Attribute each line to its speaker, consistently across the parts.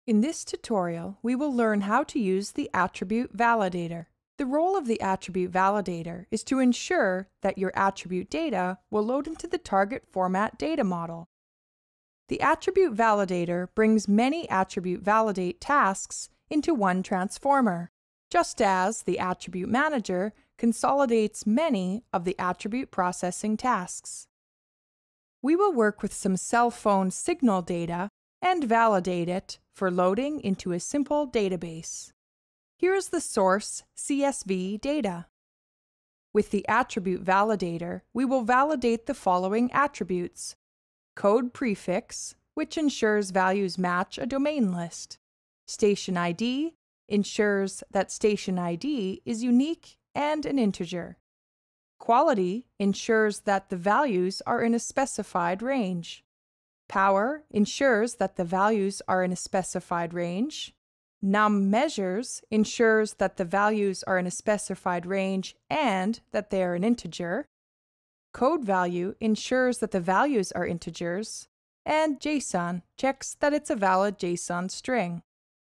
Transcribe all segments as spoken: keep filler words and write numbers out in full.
Speaker 1: In this tutorial, we will learn how to use the Attribute Validator. The role of the Attribute Validator is to ensure that your attribute data will load into the target format data model. The Attribute Validator brings many Attribute Validate tasks into one transformer, just as the Attribute Manager consolidates many of the attribute processing tasks. We will work with some cell phone signal data and validate it for loading into a simple database. Here is the source C S V data. With the Attribute Validator, we will validate the following attributes: code prefix, which ensures values match a domain list; station I D ensures that station I D is unique and an integer; quality ensures that the values are in a specified range; power ensures that the values are in a specified range; num measures ensures that the values are in a specified range and that they are an integer; code value ensures that the values are integers; and JSON checks that it's a valid JSON string.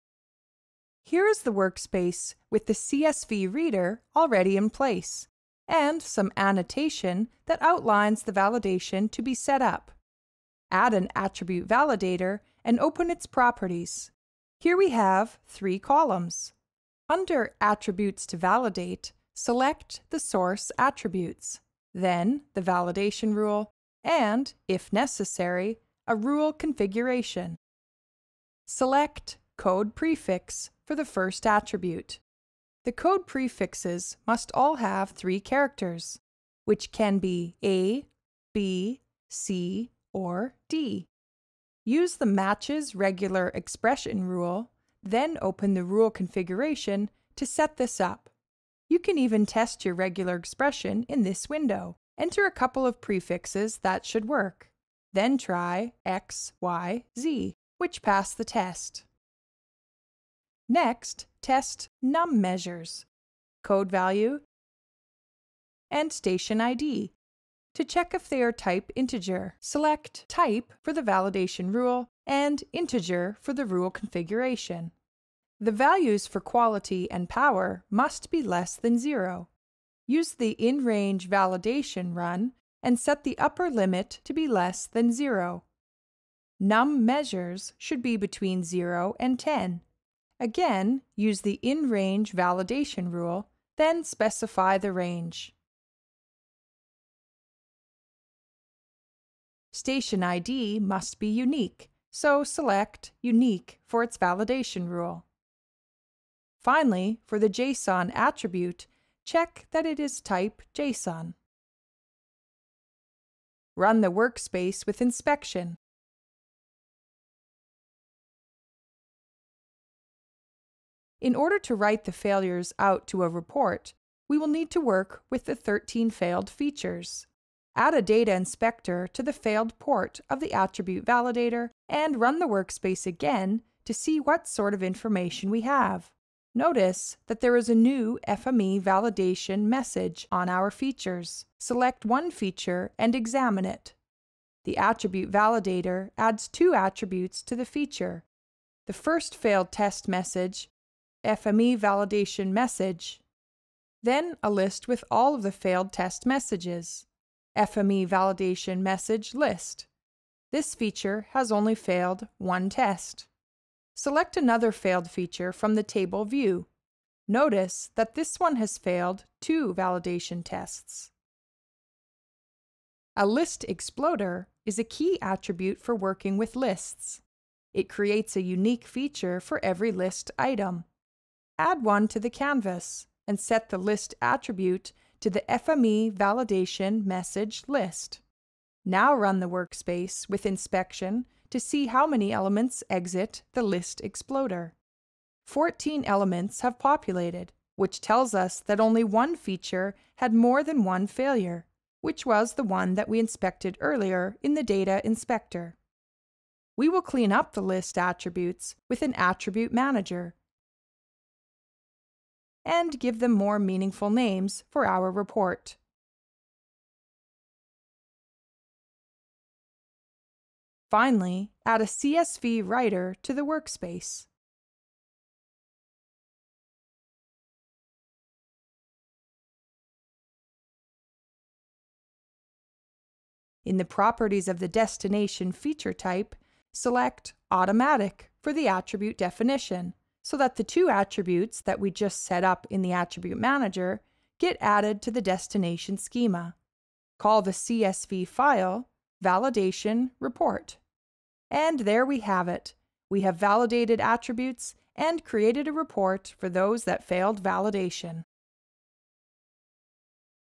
Speaker 1: Here is the workspace with the C S V reader already in place, and some annotation that outlines the validation to be set up. Add an Attribute Validator and open its properties. Here we have three columns. Under Attributes to Validate, select the source attributes, then the validation rule, and, if necessary, a rule configuration. Select Code Prefix for the first attribute. The code prefixes must all have three characters, which can be A, B, C, or D. Use the Matches Regular Expression rule, then open the rule configuration to set this up. You can even test your regular expression in this window. Enter a couple of prefixes that should work. Then try X, Y, Z, which pass the test. Next, test num measures, code value, and station I D. To check if they are type integer, select Type for the validation rule and Integer for the rule configuration. The values for quality and power must be less than zero. Use the in-range validation run and set the upper limit to be less than zero. Num measures should be between zero and ten. Again, use the in-range validation rule, then specify the range. Station I D must be unique, so select Unique for its validation rule. Finally, for the JSON attribute, check that it is type JSON. Run the workspace with inspection. In order to write the failures out to a report, we will need to work with the thirteen failed features. Add a data inspector to the failed port of the Attribute Validator and run the workspace again to see what sort of information we have. Notice that there is a new F M E validation message on our features. Select one feature and examine it. The Attribute Validator adds two attributes to the feature. The first failed test message, F M E validation message, then a list with all of the failed test messages, F M E validation message list. This feature has only failed one test. Select another failed feature from the table view. Notice that this one has failed two validation tests. A list exploder is a key attribute for working with lists. It creates a unique feature for every list item. Add one to the canvas and set the list attribute to the F M E validation message list. Now run the workspace with inspection to see how many elements exit the list exploder. fourteen elements have populated, which tells us that only one feature had more than one failure, which was the one that we inspected earlier in the data inspector. We will clean up the list attributes with an attribute manager and give them more meaningful names for our report. Finally, add a C S V writer to the workspace. In the properties of the destination feature type, select Automatic for the attribute definition, so that the two attributes that we just set up in the Attribute Manager get added to the destination schema. Call the C S V file Validation Report. And there we have it. We have validated attributes and created a report for those that failed validation.